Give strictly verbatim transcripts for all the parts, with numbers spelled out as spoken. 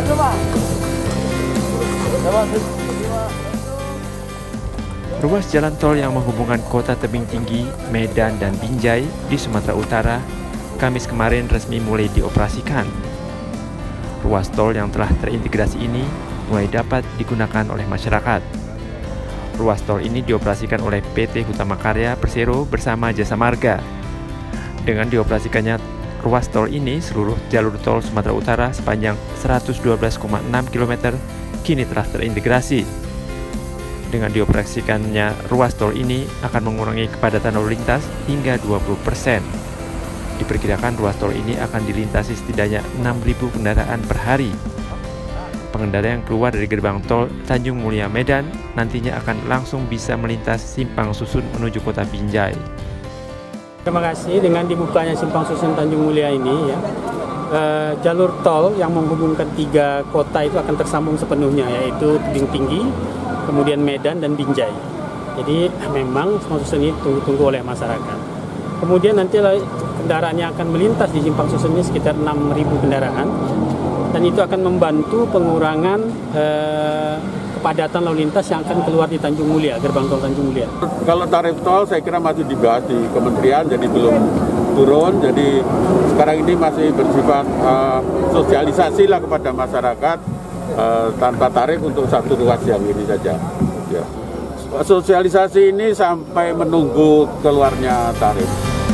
Ruas jalan tol yang menghubungkan kota Tebing Tinggi, Medan, dan Binjai di Sumatera Utara, Kamis kemarin resmi mulai dioperasikan. Ruas tol yang telah terintegrasi ini mulai dapat digunakan oleh masyarakat. Ruas tol ini dioperasikan oleh P T Hutama Karya Persero bersama Jasa Marga. Dengan dioperasikannya ruas tol ini, seluruh jalur tol Sumatera Utara sepanjang seratus dua belas koma enam kilometer kini telah terintegrasi. Dengan dioperasikannya ruas tol ini akan mengurangi kepadatan lalu lintas hingga dua puluh persen. Diperkirakan ruas tol ini akan dilintasi setidaknya enam ribu kendaraan per hari. Pengendara yang keluar dari gerbang tol Tanjung Mulia Medan nantinya akan langsung bisa melintas simpang susun menuju kota Binjai. Terima kasih dengan dibukanya simpang susun Tanjung Mulia ini, ya, eh, jalur tol yang menghubungkan tiga kota itu akan tersambung sepenuhnya, yaitu Tebing Tinggi, kemudian Medan, dan Binjai. Jadi memang simpang susun ini tunggu-tunggu oleh masyarakat. Kemudian nanti kendaraan yang akan melintas di simpang susun ini sekitar enam ribu kendaraan, dan itu akan membantu pengurangan eh, kepadatan lalu lintas yang akan keluar di Tanjung Mulia, gerbang tol Tanjung Mulia. Kalau tarif tol saya kira masih dibahas di kementerian, jadi belum turun. Jadi sekarang ini masih bersifat uh, sosialisasi lah kepada masyarakat uh, tanpa tarif untuk satu ruas yang ini saja. Ya. Sosialisasi ini sampai menunggu keluarnya tarif.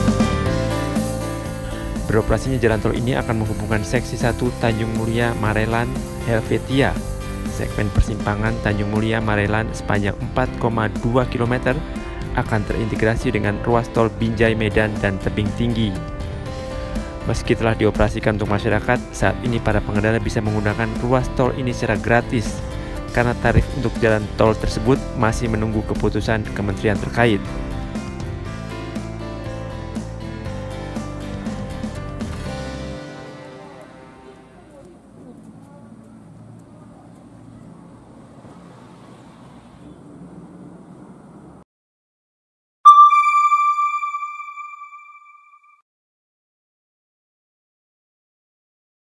Beroperasinya jalan tol ini akan menghubungkan seksi satu Tanjung Mulia Marelan Helvetia. Segmen persimpangan Tanjung Mulia Marelan sepanjang empat koma dua kilometer akan terintegrasi dengan ruas tol Binjai Medan dan Tebing Tinggi. Meski telah dioperasikan untuk masyarakat, saat ini para pengendara bisa menggunakan ruas tol ini secara gratis karena tarif untuk jalan tol tersebut masih menunggu keputusan kementerian terkait.